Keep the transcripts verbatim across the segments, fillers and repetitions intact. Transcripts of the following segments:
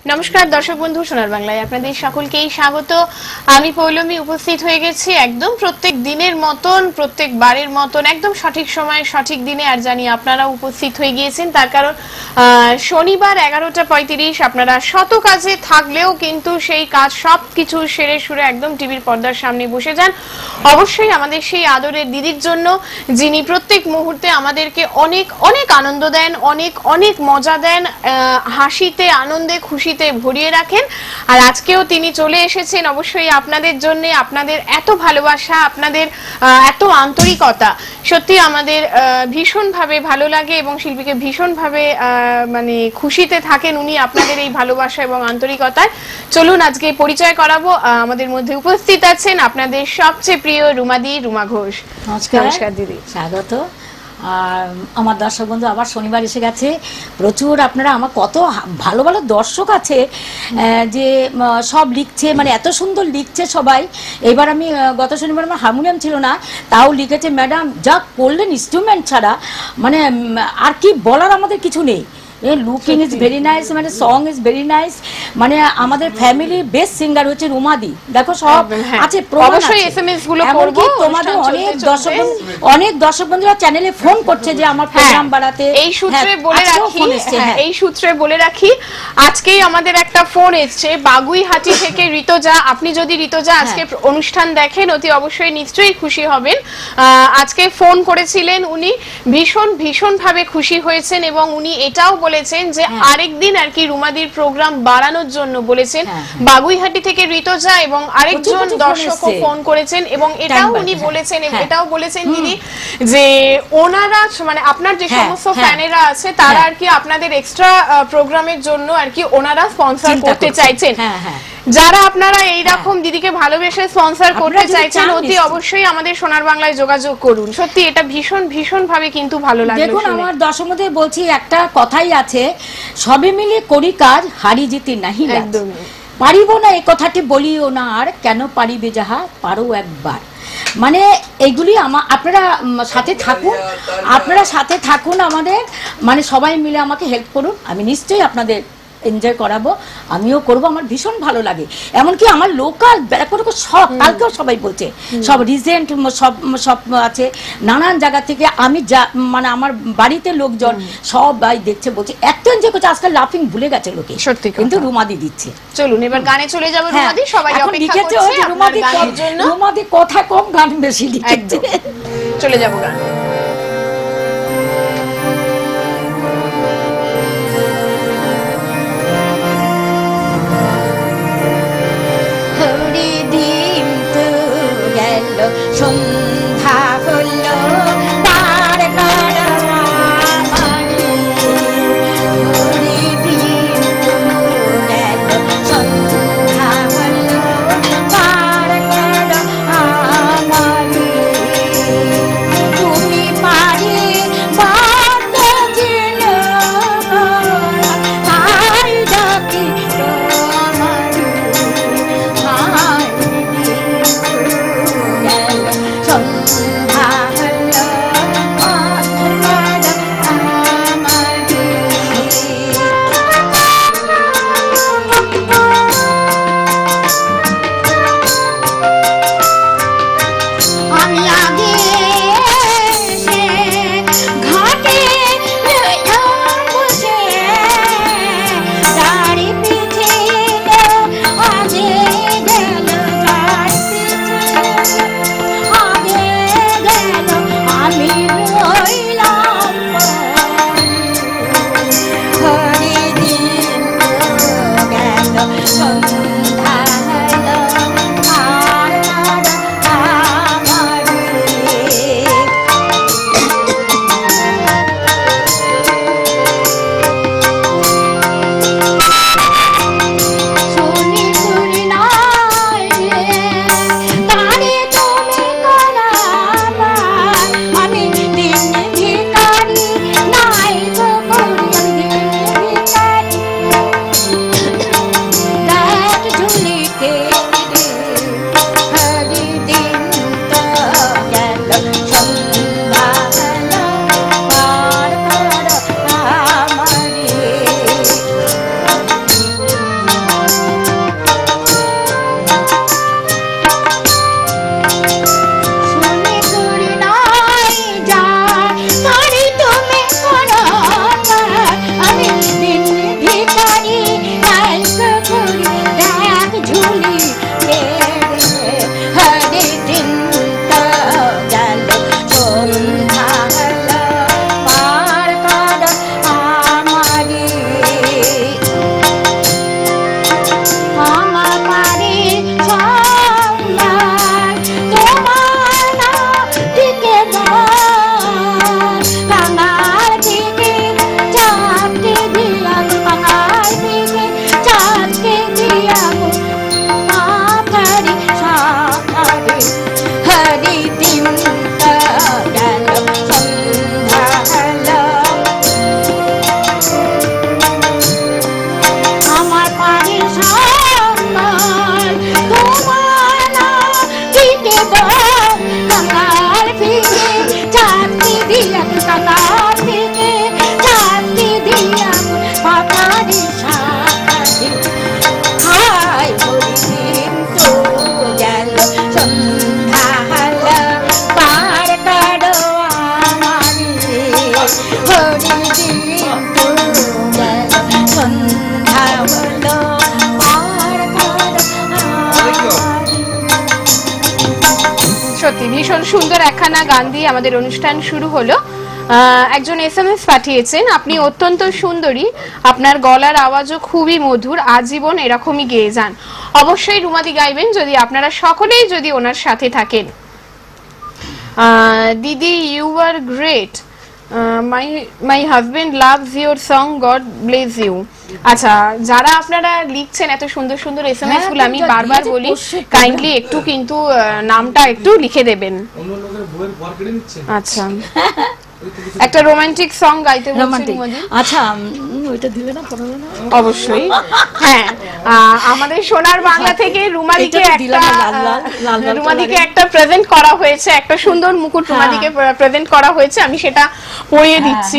নমস্কার দর্শক বন্ধু, সোনার বাংলায় আপনাদের সকলকেই স্বাগত। আমি পৌলমী উপস্থিত হয়ে গেছি একদম প্রত্যেক দিনের মতন, প্রত্যেক বারের মতন একদম সঠিক সময়ে সঠিক দিনে। আর জানি আপনারা উপস্থিত হয়ে গিয়েছেন, তার কারণ শনিবার এগারোটা পঁয়ত্রিশ আপনারা শত কাজে থাকলেও কিন্তু সেই কাজ সব কিছু সেরে সুরে একদম টিভির পর্দার সামনে বসে যান অবশ্যই আমাদের সেই আদরের দিদির জন্য, যিনি প্রত্যেক মুহূর্তে আমাদেরকে অনেক অনেক আনন্দ দেন, অনেক অনেক মজা দেন, হাসিতে আনন্দে খুশিতে ভরিয়ে রাখেন। আর আজকেও তিনি চলে এসেছেন অবশ্যই আপনাদের জন্য। আপনাদের এত ভালোবাসা, আপনাদের এত আন্তরিকতা সত্যি আমাদের ভীষণ ভাবে ভালো লাগে এবং শিল্পীকে ভীষণ ভাবে মানে খুশিতে থাকেন উনি আপনাদের এই ভালোবাসা এবং আন্তরিকতায়। চলুন আজকে পরিচয় করাবো। আমাদের মধ্যে উপস্থিত আছেন আপনাদের সবচেয়ে প্রিয় রুমাদি, রুমা ঘোষ। নমস্কার দিদি, স্বাগত। আর আমার দর্শক বন্ধু আবার শনিবার এসে গেছে। প্রচুর আপনারা আমার কত ভালো ভালো দর্শক আছে যে সব লিখছে, মানে এত সুন্দর লিখছে সবাই। এবার আমি গত শনিবার আমার হারমোনিয়াম ছিল না, তাও লিখেছে ম্যাডাম যা করলেন ইনস্ট্রুমেন্ট ছাড়া, মানে আর কি বলার আমাদের কিছু নেই। লুকিং ইজ ভেরি নাইস, মানে সং ইজ ভেরি নাইস। মানে আমাদের ফ্যামিলি বেস্ট সিঙ্গার হচ্ছে রুমাদি। দেখো সব আছে, অবশ্যই এসএমএস গুলো করব। তোমাদের অনেক দর্শক অনেক দর্শক বন্ধুরা চ্যানেলে ফোন করছে যে আমার প্রোগ্রাম বাড়াতে। এই সূত্রে বলে রাখি এই সূত্রে বলে রাখি আজকেই আমাদের একটা ফোন এসেছে বাগুইহাটি থেকে ঋতুজা। আপনি যদি ঋতুজা আজকে অনুষ্ঠান দেখেন অতি অবশ্যই নিশ্চয়ই খুশি হবেন। আজকে ফোন করেছিলেন উনি, ভীষণ ভীষণ ভাবে খুশি হয়েছেন এবং উনি এটাও বলেছেন যে আরেকদিন আর কি রুমাদির প্রোগ্রাম বাড়ানোর জন্য বলেছেন। বাগুইহাটি থেকে ঋতুজা এবং আরেকজন দর্শকও ফোন করেছেন এবং এটাও উনি বলেছেন এটাও বলেছেন দিদি যে ওনারা মানে আপনার যে সমস্ত ফ্যানেরা আছে তারা আর কি আপনাদের এক্সট্রা প্রোগ্রামের জন্য আর কি ওনারা স্পন্সর করতে চাইছেন। যারা আপনারা এইরকম দিদিকে ভালোবেসে স্পন্সর করতে চাইছেন অতি অবশ্যই আমাদের সোনার বাংলায় যোগাযোগ করুন। সত্যি এটা ভীষণ ভীষণ ভাবে কিন্তু ভালো লাগলো। দেখুন আমার দর্শকদের বলছি একটা কথাই আছে, সবে মিলে করি কাজ হারি জিতি নাহি। একদম পারিব না এই কথাটি বলিও না, আর কেন পারিবে যাহা পারো একবার। মানে এইগুলি আমার আপনারা সাথে থাকুন, আপনারা সাথে থাকুন আমাদের, মানে সবাই মিলে আমাকে হেল্প করুন। আমি নিশ্চয়ই আপনাদের এনজয় করাবো, আমিও করবো, আমার ভীষণ ভালো লাগে। এমনকি আমার লোকাল সব কালকেও সবাই বলছে, সব রিজেন্ট সব সব আছে নানান জায়গা থেকে। আমি যা মানে আমার বাড়িতে লোকজন সবাই দেখছে, বলছে এত এনজয় করছে, আজকাল লাফিং ভুলে গেছে লোকে, সত্যি কিন্তু রুমাদি দিচ্ছে। চলুন এবার গানে চলে যাবো। রুমাদি সবাই অপেক্ষা করছে রুমাদি গানের জন্য। রুমাদি কথা কম, গান বেশি লিখেছে। চলে যাবো গান। সন্ধ্যা হলো তার সন্ধ্যা হলো তার তুমি ভীষণ সুন্দর একখানা গান দিয়ে আমাদের অনুষ্ঠান শুরু হলো। একজন এসএমএস পাঠিয়েছেন, আপনি অত্যন্ত সুন্দরী, আপনার গলার আওয়াজও খুবই মধুর, আজীবন এরকমই গেয়ে যান। অবশ্যই রুমাদি গাইবেন যদি আপনারা সকলেই যদি ওনার সাথে থাকেন। দিদি, you are great, my my husband loves your song, God bless you. আচ্ছা, যারা আপনারা লিখছেন এত সুন্দর সুন্দর এসএমএস গুলো, আমি বারবার বলি কাইন্ডলি একটু কিন্তু নামটা একটু লিখে দেবেন। আচ্ছা, একটা রোমান্টিক সং গাইতে বলছি। আচ্ছা, ওইটা দিলে না পড়াবে না? অবশ্যই, হ্যাঁ। আমাদের সোনার বাংলা থেকে রুমাদিকে একটা রুমাদিকে একটা প্রেজেন্ট করা হয়েছে, একটা সুন্দর মুকুট রুমাদিকে প্রেজেন্ট করা হয়েছে, আমি সেটা পরিয়ে দিচ্ছি।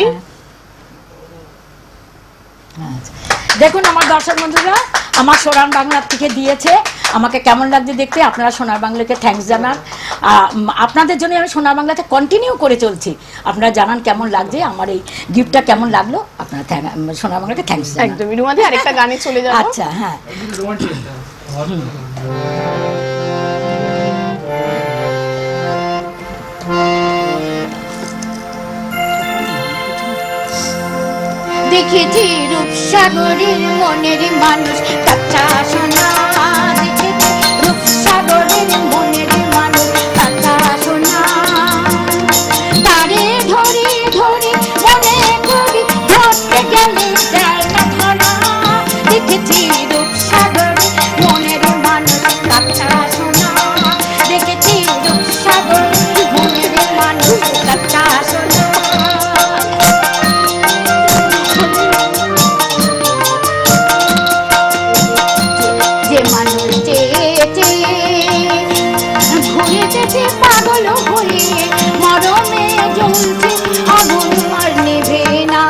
দেখুন আমার দর্শক বন্ধুরা, আমার সোনার বাংলা থেকে দিয়েছে, আমাকে কেমন লাগছে দেখতে। আপনারা সোনার বাংলাকে থ্যাঙ্কস জানান, আপনাদের জন্য আমি সোনার বাংলাতে কন্টিনিউ করে চলছি। আপনারা জানান কেমন লাগছে, আমার এই গিফটটা কেমন লাগলো, আপনারা সোনার বাংলাকে থ্যাঙ্কস জানান। একদমই। রুমাদি আরেকটা গানে চলে যাব। আচ্ছা, হ্যাঁ। দেখেছি রূপসাগরের মনের মানুষ কাঁচা সোনা, দেখেছি রূপসাগরের মনের মানুষ কাঁচা সোনা, তারে ধরে ধরে মনে করি ধরতে গেলে যায় না ধরা। দেখেছি রূপসাগরের মনের মানুষ কাঁচা সোনা, দেখেছি রূপসাগরের মনের মানুষ কাঁচা সোনা। পাগল হয়ে মরমে জ্বলছে আগুন আর নেভে না,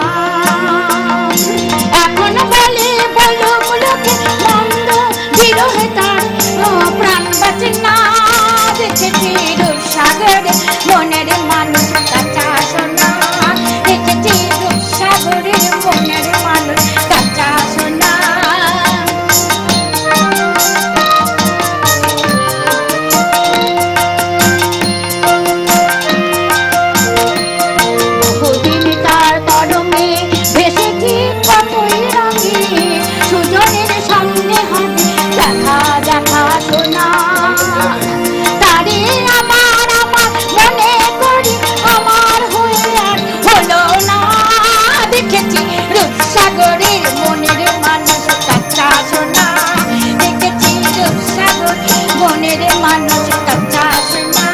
এখন বলে বলো লোকে মন্দ বিরহে তার প্রাণ বাঁচে না। দেখেছি রূপসাগরে মনের মানুষ কাঁচা সোনা, দেখেছি রূপসাগরের মনের মানুষ কাঁচা সোনা। রূপসাগরের মনের মানুষ কাঁচা সোনা, দেখেছি রূপসাগর মনের মানুষ কাঁচা সোনা।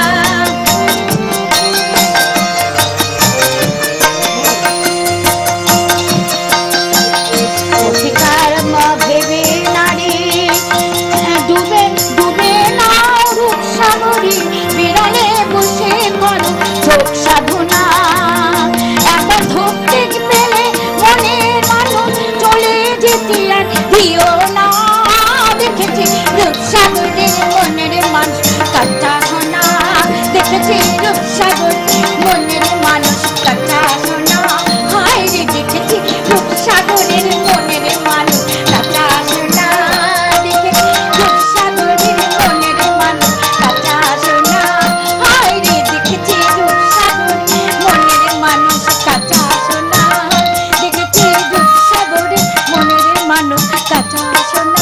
অধিকার ভেবে নারী ডুবে ডুবে না রূপসাগরে, বিরলে বসে করো যোগ সাধনা। এখন ধরতে পেলে মনের মানুষ চলে যেতে আর দিও না। দেখেছি রূপসাগরের মনের মানুষ কাঁচা সোনা, দেখেছি রূপসাগর মনের মানুষ কাঁচা সোনা। হায় রে, দেখেছি রূপসাগরের মনের মানুষ কাঁচা সোনা, দেখেছি রূপসাগরের মনের মানুষ কাঁচা সোনা। হায় রে, দেখেছি রূপসাগর মনের মানুষ কাঁচা সোনা, দেখেছি রূপসাগরের মনের মানুষ কাঁচা সোনা।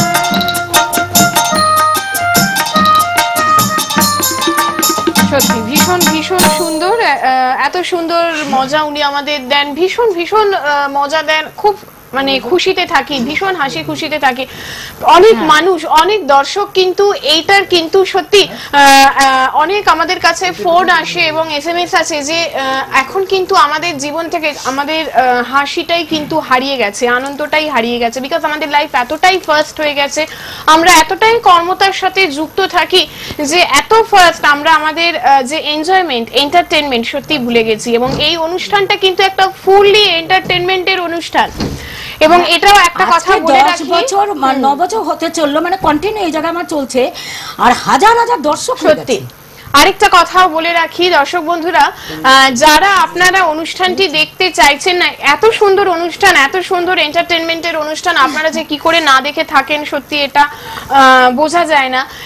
সত্যি ভীষণ ভীষণ সুন্দর, এত সুন্দর মজা উনি আমাদের দেন, ভীষণ ভীষণ মজা দেন, খুব মানে খুশিতে থাকি, ভীষণ হাসি খুশিতে থাকি। অনেক মানুষ, অনেক দর্শক কিন্তু এইটার কিন্তু সত্যি অনেক আমাদের কাছে ফোন আসে এবং এসএমএস আছে যে এখন কিন্তু আমাদের জীবন থেকে আমাদের হাসিটাই কিন্তু হারিয়ে গেছে, আনন্দটাই হারিয়ে গেছে, বিকজ আমাদের লাইফ এতটাই ফাস্ট হয়ে গেছে, আমরা এতটাই কর্মতার সাথে যুক্ত থাকি যে এত ফাস্ট আমরা আমাদের যে এনজয়মেন্ট, এন্টারটেনমেন্ট সত্যি ভুলে গেছি। এবং এই অনুষ্ঠানটা কিন্তু একটা ফুললি এন্টারটেনমেন্টের অনুষ্ঠান। এবং এটাও একটা কথা বলে রাখি, দশ বছর ন বছর হতে চললো, মানে কন্টিনিউ এই জায়গায় আমার চলছে, আর হাজার হাজার দর্শক। সত্যি আরেকটা কথাও বলে রাখি দর্শক বন্ধুরা, যারা আপনারা অনুষ্ঠানটি দেখতে চাইছেন না, এত সুন্দর অনুষ্ঠান, এত সুন্দর এন্টারটেনমেন্টের অনুষ্ঠান আপনারা যে কি করে না দেখে থাকেন সত্যি এটা বোঝা যায় না।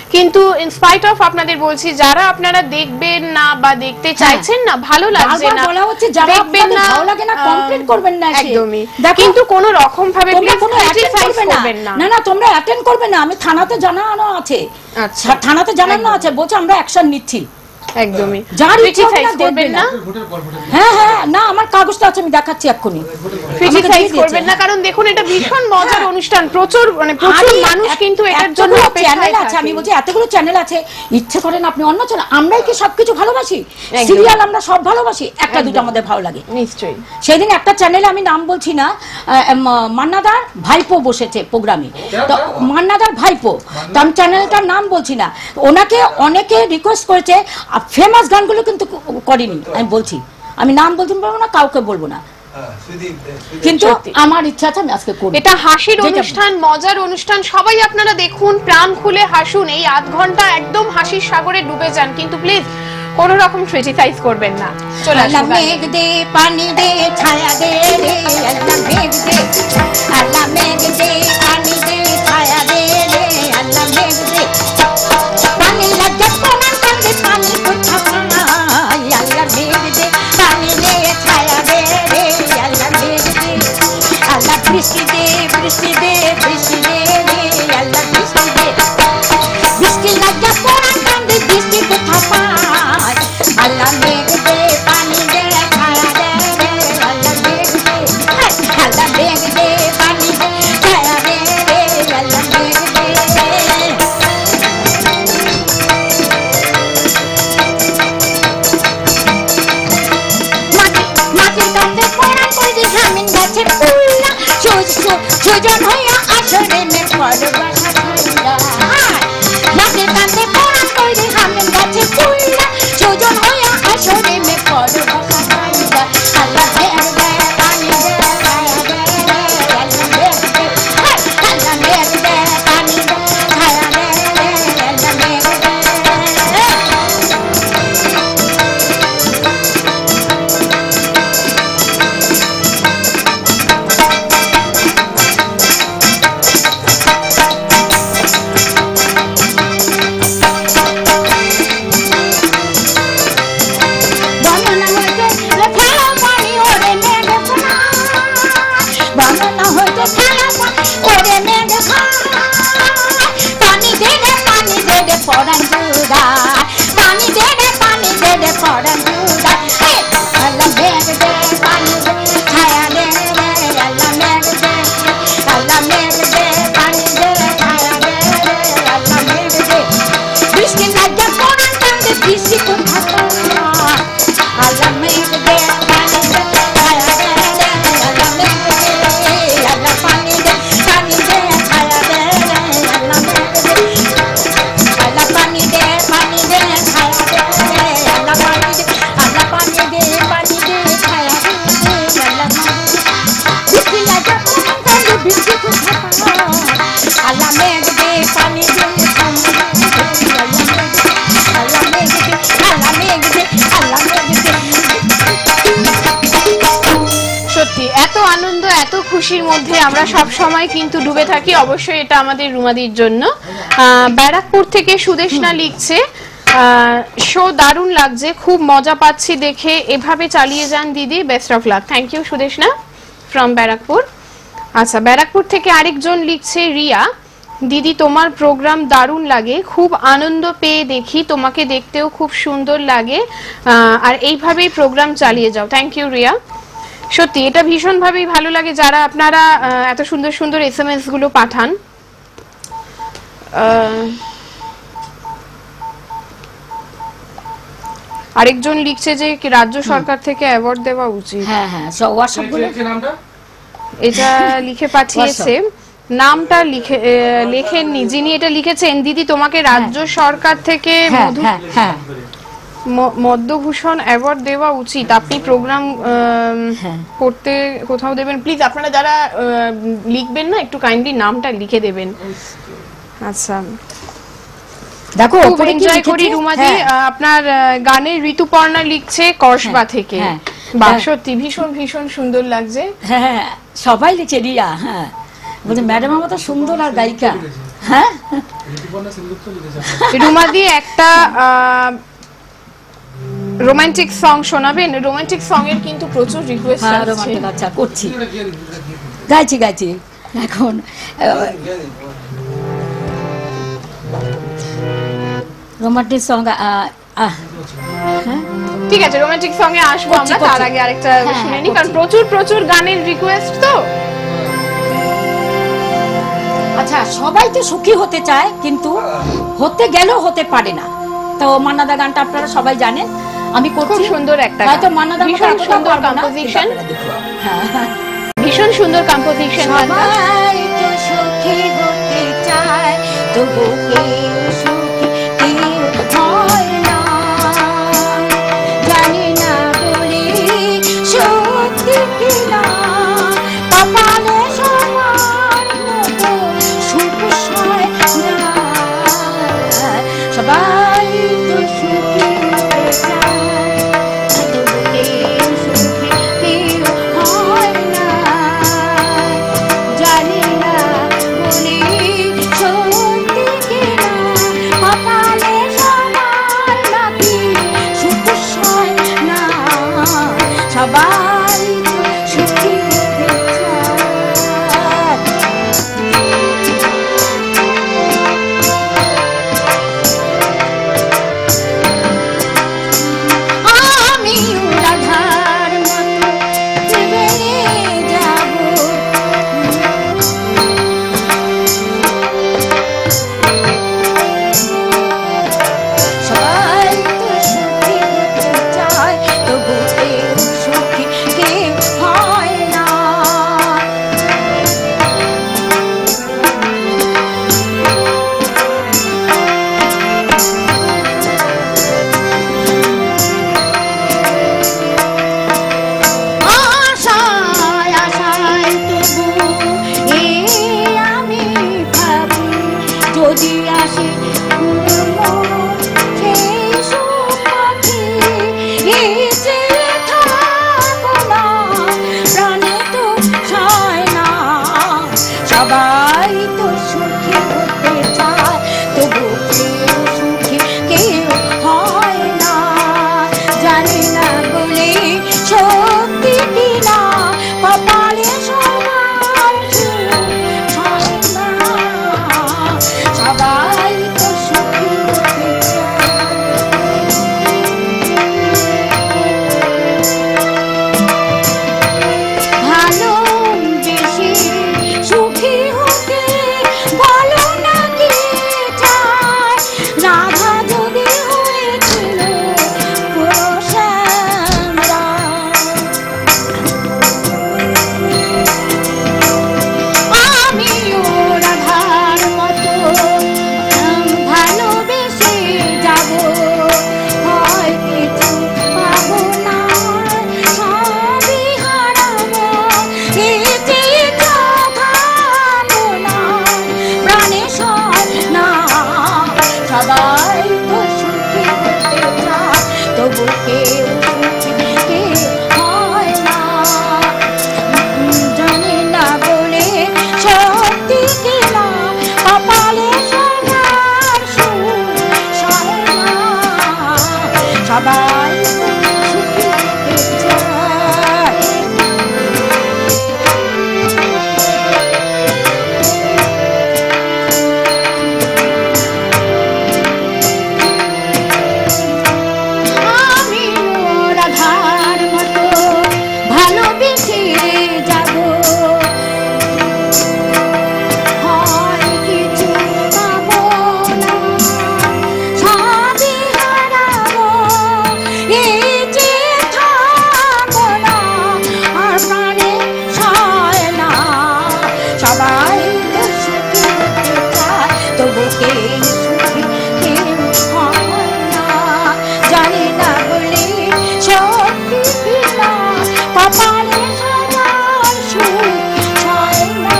কিন্তু ইনস্পাইট অফ আপনাদের বলছি, যারা আপনারা দেখবেন না বা দেখতে চাইছেন না, ভালো লাগছে না, বলা হচ্ছে যারা দেখবেন না, ভালো লাগে না কমপ্লেন করবেন না, একদমই। কিন্তু কোনো রকম ভাবে তোমরা প্লিজ কোনো অ্যাটেন্ড ক্রিটিসাইজ করবে করবেন না। না। না না তোমরা অ্যাটেন্ড করবে না, আমি থানাতে জানানো আছে। আচ্ছা, থানাতে জানানো আছে, বলছে আমরা অ্যাকশন নিচ্ছি। একদমই ক্রিটিসাইজ করবেন না। হ্যাঁ হ্যাঁ না আমার কাগজটা আছে, আমি দেখাচ্ছি এক্ষুনি। ক্রিটিসাইজ করবেন না, কারণ দেখুন এটা ভীষণ মজার অনুষ্ঠান, প্রচুর মানে প্রচুর মানুষ কিন্তু এটার জন্য অপেক্ষায় থাকে। আমি বলছি এতগুলো চ্যানেল আছে, ইচ্ছে করেন আপনি অন্য চ্যানেল, আমরাই কি সবকিছু ভালোবাসি? সিরিয়াল আমরা সব ভালোবাসি, একটা দুটো আমাদের ভালো লাগে নিশ্চয়ই। সেদিন একটা চ্যানেলে, আমি নাম বলছি না, মান্নাদার ভাইপো বসেছে প্রোগ্রামে, তো মান্নাদার ভাইপো, তো আমি চ্যানেলটার নাম বলছি না, ওনাকে অনেকে রিকোয়েস্ট করেছে, ফেমাস গানগুলো কিন্তু করেনি, আমি বলছি, আমি নাম বলতে পারবো না, কাউকে বলবো না, কিন্তু আমার ইচ্ছা আছে আমি আজকে করব। এটা হাসির অনুষ্ঠান, মজার অনুষ্ঠান, সবাই আপনারা দেখুন, প্রাণ খুলে হাসুন, এই আধ ঘন্টা একদম হাসির সাগরে ডুবে যান, কিন্তু প্লিজ কোন রকম ক্রিটিসাইজ করবেন না। চলে আসুন। মেঘ দে পানি দে ছায়া দে রে আল্লাহ, মেঘ দে আল্লাহ, মেঘ দে পানি দে ছায়া দে রে আল্লাহ, মেঘ দে পানি লজ্জা কোনা কান্দে পানি কোথা পাই আল্লাহ, মেঘ দে পানি দে ছায়া দে রে আল্লাহ, মেঘ দে আল্লাহ, বৃষ্টি দে বৃষ্টি দে বৃষ্টি দে রে আল্লাহ, বৃষ্টি দে বৃষ্টি লজ্জা কোনা কান্দে বৃষ্টি কোথা পাই আল্লাহ, মেঘ দে পানি দে ছায়া দে রে আল্লাহ, মেঘ দে আল্লাহ, মেঘ দে পানি দে ছায়া দে রে আল্লাহ, মেঘ দে মাটির কাছে পড়া করে জামিন গাছের উল্লা সুজন হইয়া আসরে মে পড় বাসা ঠান্ডা, মাটির কাছে পড়া করে জামিন গাছের উল্লা সুজন হইয়া আসরে মে পড় বাসা ঠান্ডা, আল্লাহ মেঘ দে পানি দে ছায়া দে রে আল্লাহ, মেঘ দে আল্লাহ, মেঘ দে পানি দে ছায়া দে রে আল্লাহ, মেঘ দে বানানা হইতে ফেলা পানি ওরে মেঘ খা, বানানা হইতে ফেলা পানি ওরে মেঘ খা, পানি দে রে পানি দে রে পরান দুদা, পানি দে রে পানি দে রে পরান দুদা, আল্লাহ মেঘ দে পানি দে ছায়া দে রে আল্লাহ, মেঘ দে আল্লাহ, মেঘ দে পানি দে ছায়া দে রে আল্লাহ, মেঘ দে বৃষ্টি লজ্জা পরান কান্দে বৃষ্টি কোথা পাই আল্লাহ, মেঘ দে পানি দে ছায়া দে রে আল্লাহ, মেঘ দে আল্লাহ, পানি দে পানি দে ছায়া দে রে আল্লাহ, মেঘ দে আল্লাহ, পানি দে পানি দে ছায়া দে রে আল্লাহ, পানি দে আল্লাহ, পানি দে পানি দে ছায়া দে রে আল্লাহ, বৃষ্টি লাগা কান্দে বৃষ্টি কোথা পাই আল্লাহ, মেঘ দে পানি দে আল্লাহ, মেঘ দে আল্লাহ, মেঘ দে আল্লাহ, মেঘ দে সত্যি এত আনন্দ, এত খুশির মধ্যে আমরা সব সময় কিন্তু ডুবে থাকি, অবশ্যই এটা আমাদের রুমাদির জন্য। আহ, ব্যারাকপুর থেকে সুদেশনা লিখছে, শো দারুণ লাগছে, খুব মজা পাচ্ছি দেখে, এভাবে চালিয়ে যান দিদি, best of luck. Thank you Sudeshna from Barrackpore. আচ্ছা, ব্যারাকপুর থেকে আরেকজন লিখছে, রিয়া দিদি তোমার প্রোগ্রাম দারুণ লাগে, খুব আনন্দ পেয়ে দেখি, তোমাকে দেখতেও খুব সুন্দর লাগে, আর এইভাবেই প্রোগ্রাম চালিয়ে যাও। থ্যাংক ইউ রিয়া, সত্যি এটা ভীষণভাবেই ভালো লাগে যারা আপনারা এত সুন্দর সুন্দর এস এম এস গুলো পাঠান। আরেকজন লিখছে যে রাজ্য সরকার থেকে অ্যাওয়ার্ড দেওয়া উচিত। হ্যাঁ হ্যাঁ হোয়াটসঅ্যাপ গুলো এটা লিখে পাঠিয়েছে, নামটা লিখে লেখেননি যিনি এটা লিখেছেন, দিদি তোমাকে রাজ্য সরকার থেকে মধু মদ্যভূষণ অ্যাওয়ার্ড দেওয়া উচিত, আপনি প্রোগ্রাম করতে কোথাও দেবেন, প্লিজ আপনারা যারা লিখবেন না একটু কাইন্ডলি নামটা লিখে দেবেন। আচ্ছা দেখো খুব এনজয় করি রুমাদি, আপনার গানের ঋতুপর্ণা লিখছে কসবা থেকে, বাহ সত্যি ভীষণ ভীষণ সুন্দর লাগছে। হ্যাঁ সবাই লিখছে, রিয়া হ্যাঁ বলছে ম্যাডাম আমার তো সুন্দর আর গায়িকা। হ্যাঁ রুমাদি একটা রোমান্টিক সং শোনাবেন? রোমান্টিক সং এর কিন্তু প্রচুর রিকোয়েস্ট হ্যাঁ আসছে। রোমান্টিক আচ্ছা করছি, গাইছি গাইছি এখন রোমান্টিক সং। ঠিক আছে, রোমান্টিক সং এ আসবো আমরা, তার আগে আরেকটা শুনে নি, কারণ প্রচুর প্রচুর গানের রিকোয়েস্ট তো। আচ্ছা, সবাই তো সুখী হতে চায় কিন্তু হতে গেলেও হতে পারে না। তো মান্নাদা গানটা আপনারা সবাই জানেন, আমি করছি। খুব সুন্দর একটা হয়তো মান্নাদা ভীষণ সুন্দর কম্পোজিশন, ভীষণ সুন্দর কম্পোজিশন। সবাই তো সুখী হতে চায় তবু কেউ সুখী কেউ হয় না, জানি না বলি সত্যি কিনা কপালে সবার মতো সুখ হয় না। সবাই তো সুখী হতে চায় তবু কেউ সুখী কেউ হয় না, জানি না বলি সত্যি কিনা কপালে সবার নাকি সুখ হয় না। সবাই তো সুখী হতে চায়। আমিও রাধার মতো ভেবে যাব, সবাই তো সুখী হতে চায় তবু কেউ সুখী কেউ হয় না। আশায় আশায় তবু এ আমি ভাবি যদি আসে সেই সুখ পাখি এই যে থাকো না প্রাণে তো চায় না। সবাই তো সুখী হতে চায় তবু কেউ সুখী কেউ হয় না, জানি না বলে সত্যি কিনা কপালে সবার সুখ হয় না। সবাই তো সুখী হতে চায়। ভালোবেসে সুখী হতে বলো না কি চায়, রাধা যদি হয়েছিল শ্যামরা। আমিও রাধার মতো ভালোবেসে যাব, হয় কিছু পাবো না সবই হারাবো, এই যে ভাবনা প্রাণে সয় না। সবাই তো সুখী হতে চায় তবু কেউ সুখী কেউ হয় না, জানি না বলে সত্যি কিনা কপালে সবার সুখ হয় না। সবাই তো সুখী হতে চায়। আমিও রাধার মতো ভালোবেসে যাব, হয় কিছু পাবো না সবই হারাবো, এই যে থাকবো না আর প্রাণে সয় না। সবাই তো সুখী হতে চায় তবু কেউ সুখী কেউ হয় না, জানি না বলে সত্যি কিনা কপালে সবার সুখ হয় না।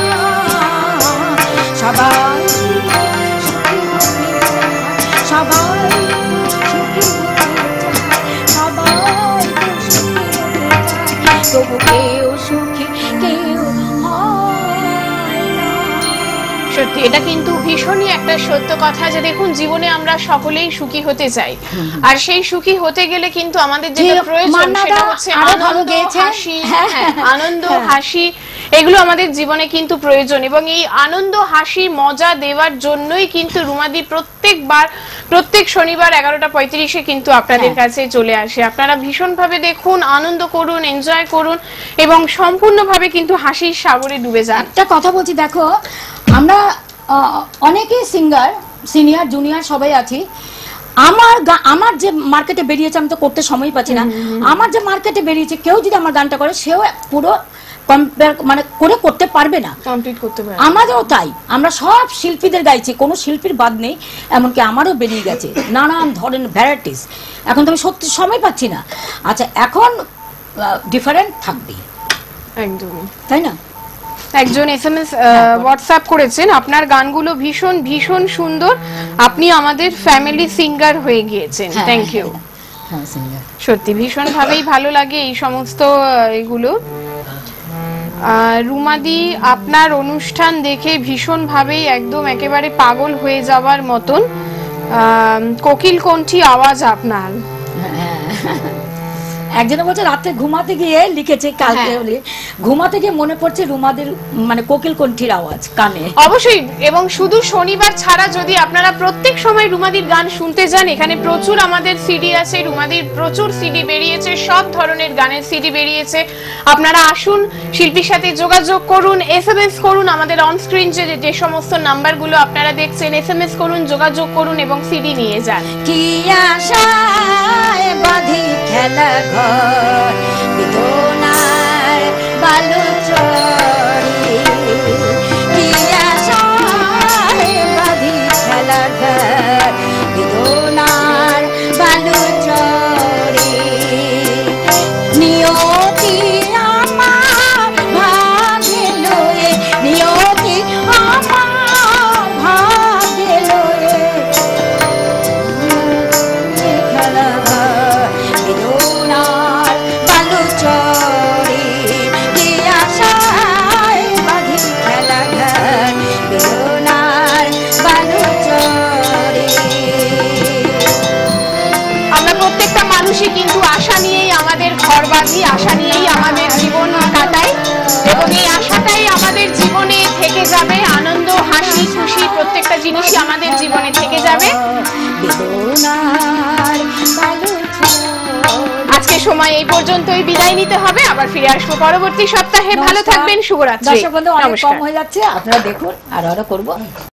সবাই সুখী হতে চায়, সবাই সুখী হতে চায়, সবাই তো সুখী হতে চায় তবু কেউ সুখী কেউ হয় না। সত্যি এটা কিন্তু ভীষণই একটা সত্য কথা যে দেখুন জীবনে আমরা সকলেই সুখী হতে চাই, আর সেই সুখী হতে গেলে কিন্তু আমাদের যেটা প্রয়োজন সেটা হচ্ছে আনন্দ, হাসি। হ্যাঁ, আনন্দ, হাসি এগুলো আমাদের জীবনে কিন্তু প্রয়োজন, এবং এই আনন্দ, হাসি, মজা দেওয়ার জন্যই কিন্তু রুমাদি প্রত্যেকবার প্রত্যেক শনিবার এগারোটা পঁয়ত্রিশে কিন্তু আপনাদের কাছে চলে আসে। আপনারা ভীষণভাবে দেখুন, আনন্দ করুন, এনজয় করুন এবং সম্পূর্ণভাবে কিন্তু হাসির সাগরে ডুবে যান। একটা কথা বলছি, দেখো আমরা অনেকেই সিঙ্গার, সিনিয়র জুনিয়র সবাই আছি। আমার আমার যে মার্কেটে বেরিয়েছে, আমি তো করতে সময় পাচ্ছি না, আমার যে মার্কেটে বেরিয়েছে কেউ যদি আমার গানটা করে সেও পুরো মানে করে করতে পারবে না, কমপ্লিট করতে পারবে। আমাদেরও তাই, আমরা সব শিল্পীদের গাইছি, কোনো শিল্পীর বাদ নেই, এমনকি আমারও বেরিয়ে গেছে নানান ধরনের ভ্যারাইটিস। এখন তো আমি সত্যি সময় পাচ্ছি না। আচ্ছা, এখন ডিফারেন্ট থাকবে একদমই, তাই না? একজন এসএমএস হোয়াটসঅ্যাপ করেছেন, আপনার গানগুলো ভীষণ ভীষণ সুন্দর, আপনি আমাদের ফ্যামিলি সিঙ্গার হয়ে গিয়েছেন। Thank you. সত্যি ভীষণ ভাবেই ভালো লাগে এই সমস্ত এগুলো। রুমাদি, আপনার অনুষ্ঠান দেখে ভীষণ ভাবেই একদম একেবারে পাগল হয়ে যাওয়ার মতন, কোকিল কণ্ঠী আওয়াজ আপনার। একজনে বলছে রাতে ঘুমাতে গিয়ে লিখেছে কালকে, ঘুমাতে গিয়ে মনে পড়ছে রুমাদের মানে কোকিল কণ্ঠীর আওয়াজ কানে। অবশ্যই, এবং শুধু শনিবার ছাড়া যদি আপনারা প্রত্যেক সময় রুমাদির গান শুনতে যান, এখানে প্রচুর আমাদের সিডি আছে, রুমাদির প্রচুর সিডি বেরিয়েছে, সব ধরনের গানের সিডি বেরিয়েছে। আপনারা আসুন, শিল্পীর সাথে যোগাযোগ করুন, এসএমএস করুন, আমাদের অন স্ক্রিন যে যে সমস্ত নাম্বারগুলো আপনারা দেখছেন, এসএমএস করুন, যোগাযোগ করুন এবং সিডি নিয়ে যান। কি আশায় বাঁধি খেলা ঘর বেদনার বালুচরি, কি আশায় বাঁধি খেলা ঘর বেদনার বালুচরি, নিয়তি আমার ভাগে লয়ে, নিয়তি আমার ভাগে লয়ে খেলা ঘর বেদনার বালুচরি, কি আশায় বাঁধি খেলা ঘর বেদনার বালুচরি। আমরা প্রত্যেকটা মানুষই কিন্তু আশা নিয়েই আমাদের ঘর বাঁধি, আশা নিয়েই আমাদের জীবন কাটাই, এবং এই আশাটাই আমাদের জীবনে থেকে যাবে। আনন্দ, হাসি, খুশি প্রত্যেকটা জিনিসই আমাদের জীবনে থেকে যাবে। আজকে সময় এই পর্যন্তই, বিদায় নিতে হবে, আবার ফিরে আসবো পরবর্তী সপ্তাহে। ভালো থাকবেন, শুভরাত্রি। দর্শক বন্ধু, অনেক কম হয়ে যাচ্ছে, আপনারা দেখুন, আর আরো করবো।